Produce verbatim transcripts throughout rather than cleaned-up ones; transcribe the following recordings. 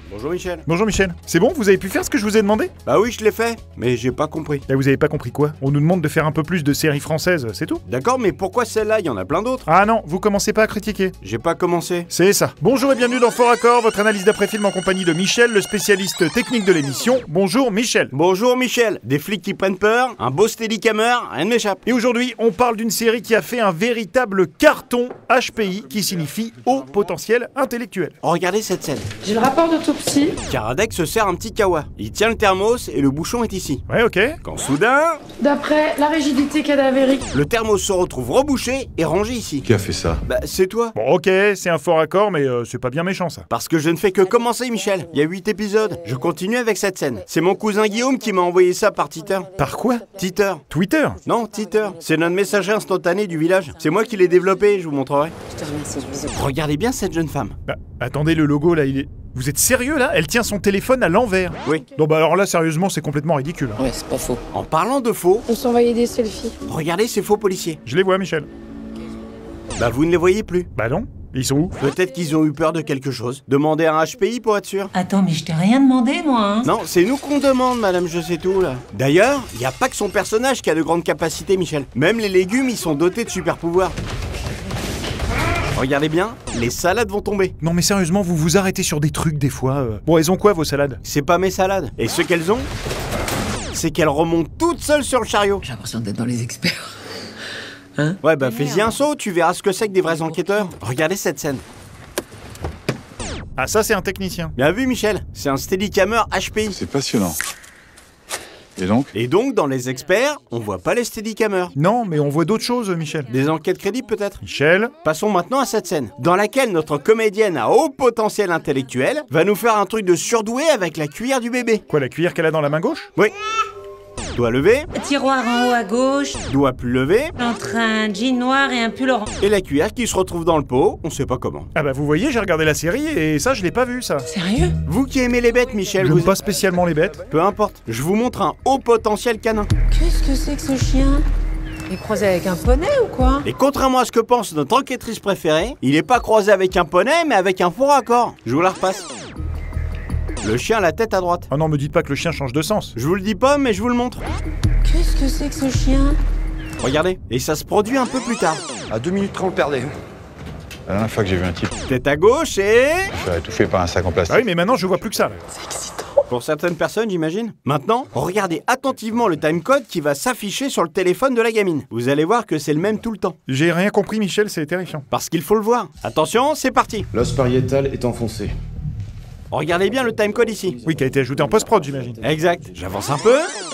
Bonjour Michel. Bonjour Michel. C'est bon, vous avez pu faire ce que je vous ai demandé? Bah oui, je l'ai fait, mais j'ai pas compris. Là, vous avez pas compris quoi? On nous demande de faire un peu plus de séries françaises, c'est tout? D'accord, mais pourquoi celle-là? Il y en a plein d'autres. Ah non, vous commencez pas à critiquer. J'ai pas commencé. C'est ça. Bonjour et bienvenue dans Fort Accord, votre analyse d'après-film en compagnie de Michel, le spécialiste technique de l'émission. Bonjour Michel. Bonjour Michel. Des flics qui prennent peur, un beau steadicammer, rien ne m'échappe. Et aujourd'hui, on parle d'une série qui a fait un véritable carton, H P I, qui signifie haut potentiel intellectuel. Regardez cette scène. J'ai le rapport d'autopsie. Karadec se sert un petit kawa. Il tient le thermos et le bouchon est ici. Ouais, ok. Quand soudain, D'après la rigidité cadavérique. le thermos se retrouve rebouché et rangé ici. Qui a fait ça? Bah c'est toi. Bon, ok, c'est un fort accord, mais euh, c'est pas bien méchant ça. Parce que je ne fais que commencer Michel. Il y a huit épisodes. Je continue avec cette scène. C'est mon cousin Guillaume qui m'a envoyé ça par Twitter. Par quoi? Twitter. Twitter? Non, Twitter. C'est notre messager instantané du village. C'est moi qui l'ai développé, je vous montrerai. Je te remercie, bisous. Regardez bien cette jeune femme. Bah, attendez, le logo là, il est... Vous êtes sérieux là? Elle tient son téléphone à l'envers. Oui. Non bah alors là, sérieusement, c'est complètement ridicule. Ouais, c'est pas faux. En parlant de faux, On s'envoyait des selfies. regardez ces faux policiers. Je les vois, Michel. Bah vous ne les voyez plus. Bah non. Ils sont où? Peut-être qu'ils ont eu peur de quelque chose. Demandez à un H P I pour être sûr. Attends, mais je t'ai rien demandé, moi, hein. Non, c'est nous qu'on demande, madame je sais tout, là. D'ailleurs, il n'y a pas que son personnage qui a de grandes capacités, Michel. Même les légumes, ils sont dotés de super pouvoirs. Regardez bien, les salades vont tomber. Non mais sérieusement, vous vous arrêtez sur des trucs des fois. euh. Bon, elles ont quoi vos salades? C'est pas mes salades. Et ce qu'elles ont, c'est qu'elles remontent toutes seules sur le chariot. J'ai l'impression d'être dans les experts. Ouais, bah fais-y un saut, tu verras ce que c'est que des vrais enquêteurs. Regardez cette scène. Ah ça c'est un technicien. Bien vu, Michel. C'est un steadicammer H P I. C'est passionnant. Et donc? Et donc, dans les experts, on voit pas les steadicamers. Non, mais on voit d'autres choses, Michel. Des enquêtes crédibles, peut-être. Michel? Passons maintenant à cette scène, dans laquelle notre comédienne à haut potentiel intellectuel va nous faire un truc de surdoué avec la cuillère du bébé. Quoi, la cuillère qu'elle a dans la main gauche? Oui. Doigt levé, Tiroir en haut à gauche, doigt plus levé, entre un jean noir et un pull orange. et la cuillère qui se retrouve dans le pot, on sait pas comment. Ah bah vous voyez, j'ai regardé la série et ça je l'ai pas vu ça. Sérieux? Vous qui aimez les bêtes, Michel, J'aime vous... pas spécialement les bêtes. Peu importe, je vous montre un haut potentiel canin. Qu'est-ce que c'est que ce chien? Il est croisé avec un poney ou quoi? Et contrairement à ce que pense notre enquêtrice préférée, il est pas croisé avec un poney, mais avec un faux raccord. Je vous la repasse. Le chien a la tête à droite. Oh non, me dites pas que le chien change de sens. Je vous le dis pas, mais je vous le montre. Qu'est-ce que c'est que ce chien? Regardez, et ça se produit un peu plus tard. À deux minutes trente, on le perdait. La dernière fois que j'ai vu un type Tête à gauche et... se faire étouffer par un sac en plastique. Ah oui, mais maintenant je vois plus que ça là. Pour certaines personnes, j'imagine. Maintenant, regardez attentivement le timecode qui va s'afficher sur le téléphone de la gamine. Vous allez voir que c'est le même tout le temps. J'ai rien compris, Michel, c'est terrifiant. Parce qu'il faut le voir. Attention, c'est parti. L'os pariétal est enfoncé. Regardez bien le timecode ici. Oui, qui a été ajouté en post-prod, j'imagine. Exact. J'avance un peu.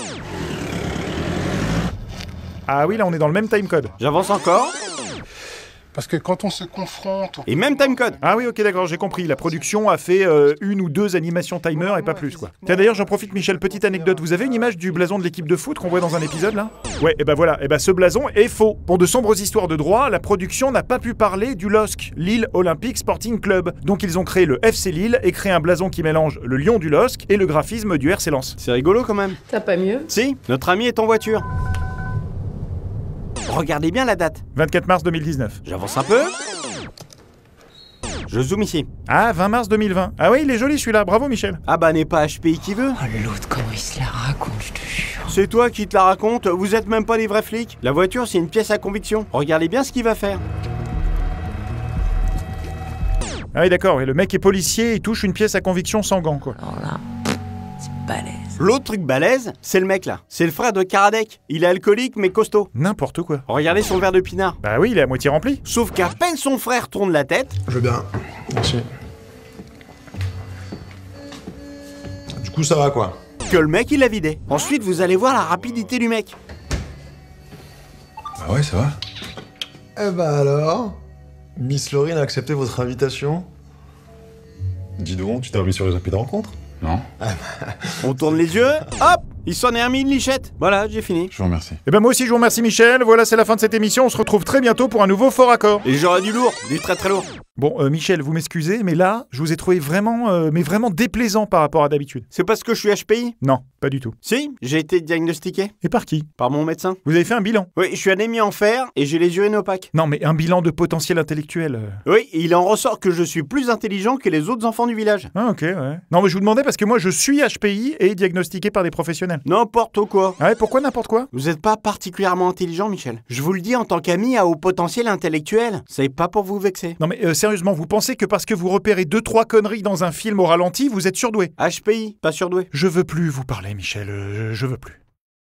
Ah oui, là on est dans le même timecode. J'avance encore. Parce que quand on se confronte... Et même timecode. Ah oui, ok, d'accord, j'ai compris. La production a fait euh, une ou deux animations timer et pas plus, quoi. Tiens, d'ailleurs, j'en profite, Michel, petite anecdote. Vous avez une image du blason de l'équipe de foot qu'on voit dans un épisode, là? Ouais, et bah voilà, et bah ce blason est faux. Pour de sombres histoires de droit, la production n'a pas pu parler du L O S C, Lille Olympic Sporting Club. Donc ils ont créé le F C Lille et créé un blason qui mélange le lion du L O S C et le graphisme du R C Lens. C'est rigolo quand même. T'as pas mieux? Si, notre ami est en voiture. Regardez bien la date. vingt-quatre mars deux mille dix-neuf. J'avance un peu. Je zoome ici. Ah, vingt mars deux mille vingt. Ah oui, il est joli celui-là, bravo Michel. Ah bah n'est pas H P I qui veut. Oh, l'autre, comment il se la raconte, je te jure. C'est toi qui te la raconte, vous êtes même pas des vrais flics. La voiture, c'est une pièce à conviction. Regardez bien ce qu'il va faire. Ah oui, d'accord, et le mec est policier, il touche une pièce à conviction sans gants, quoi. Alors là, c'est balèze. L'autre truc balèze, c'est le mec là. C'est le frère de Karadec. Il est alcoolique mais costaud. N'importe quoi. Regardez son verre de pinard. Bah oui, il est à moitié rempli. Sauf qu'à peine son frère tourne la tête, Je veux bien. Merci. Du coup, ça va, quoi. que le mec il l'a vidé. Ensuite, vous allez voir la rapidité du mec. Bah ouais, ça va. Eh bah alors, Miss Laurine a accepté votre invitation. Dis donc, tu t'es remis sur les applis de rencontre? Non. On tourne les yeux, hop, il s'en est remis une lichette. Voilà, j'ai fini. Je vous remercie. Et ben moi aussi je vous remercie Michel, voilà c'est la fin de cette émission, on se retrouve très bientôt pour un nouveau Fort Accord. Et j'aurai du lourd, du très très lourd. Bon, euh, Michel, vous m'excusez, mais là, je vous ai trouvé vraiment, euh, mais vraiment déplaisant par rapport à d'habitude. C'est parce que je suis H P I? Non, pas du tout. Si, j'ai été diagnostiqué. Et par qui? Par mon médecin. Vous avez fait un bilan? Oui, je suis anémie en fer et j'ai les urines opaques. Non, mais un bilan de potentiel intellectuel. euh. Oui, il en ressort que je suis plus intelligent que les autres enfants du village. Ah, ok, ouais. Non, mais je vous demandais parce que moi, je suis H P I et diagnostiqué par des professionnels. N'importe quoi. Ah ouais, pourquoi n'importe quoi? Vous n'êtes pas particulièrement intelligent, Michel. Je vous le dis en tant qu'ami à haut potentiel intellectuel. C'est pas pour vous vexer. Non, mais euh, sérieusement, vous pensez que parce que vous repérez deux, trois conneries dans un film au ralenti, vous êtes surdoué? H P I, pas surdoué. Je veux plus vous parler, Michel, euh, je veux plus.